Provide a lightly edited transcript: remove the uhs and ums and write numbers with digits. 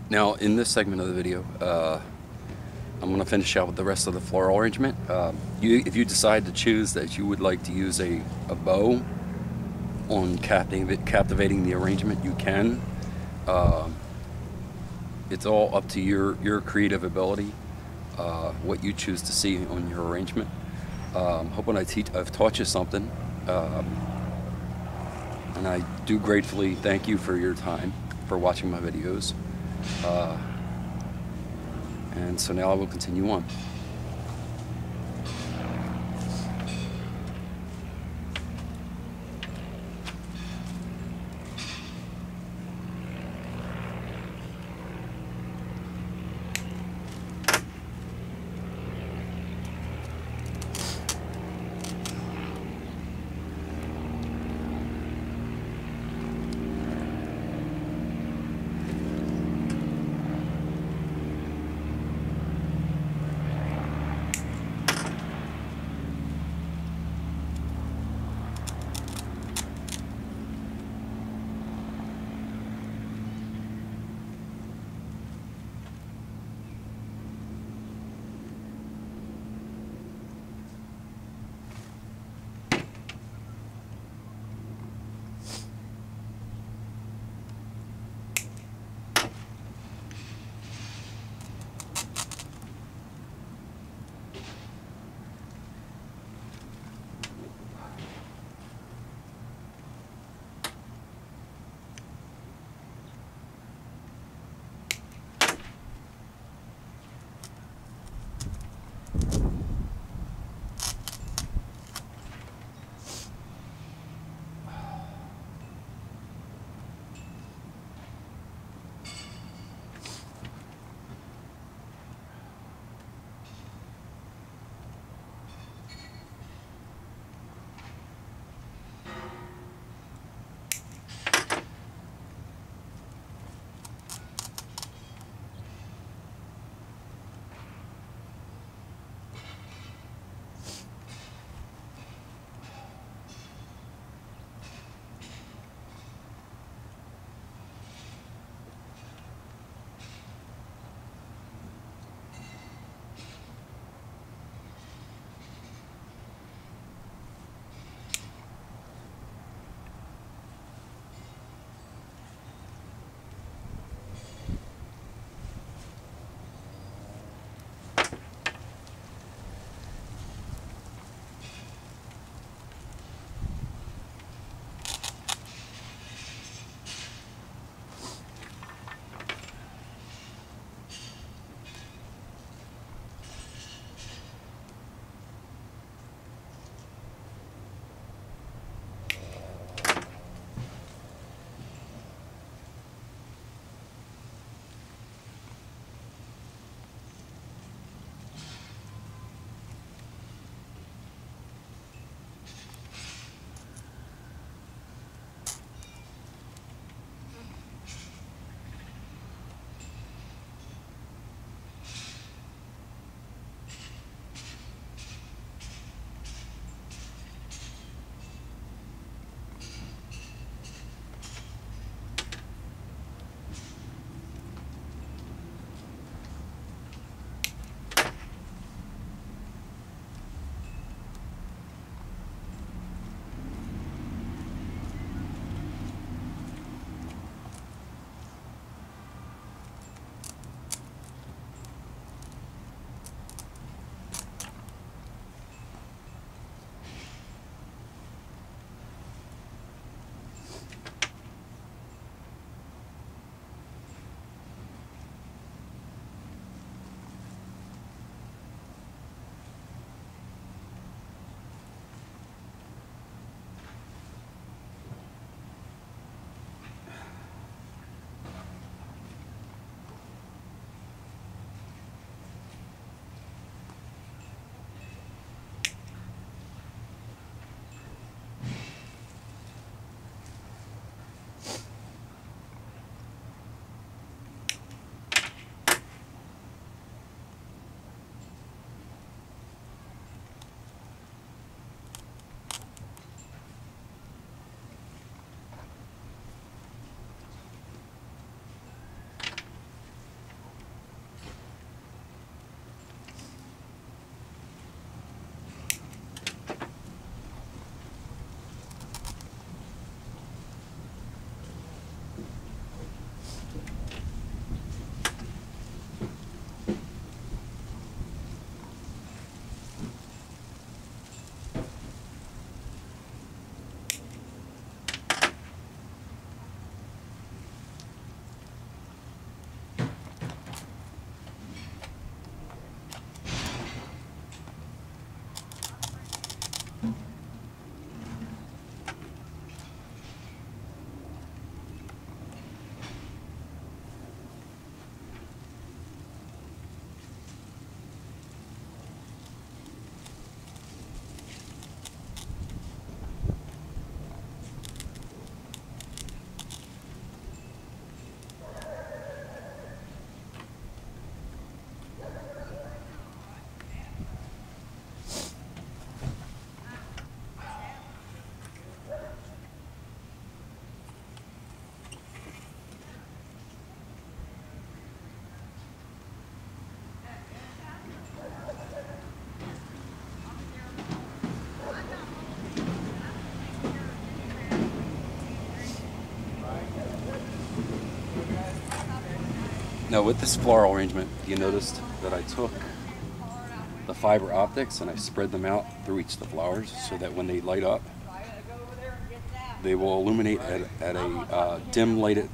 Now, in this segment of the video, I'm going to finish out with the rest of the floral arrangement. If you decide to choose that you would like to use a bow on captivating the arrangement, you can. It's all up to your creative ability, what you choose to see on your arrangement. Hoping I've taught you something, and I do gratefully thank you for your time, for watching my videos. And so now I will continue on. Now with this floral arrangement, you noticed that I took the fiber optics and I spread them out through each of the flowers so that when they light up, they will illuminate at a dim lighted.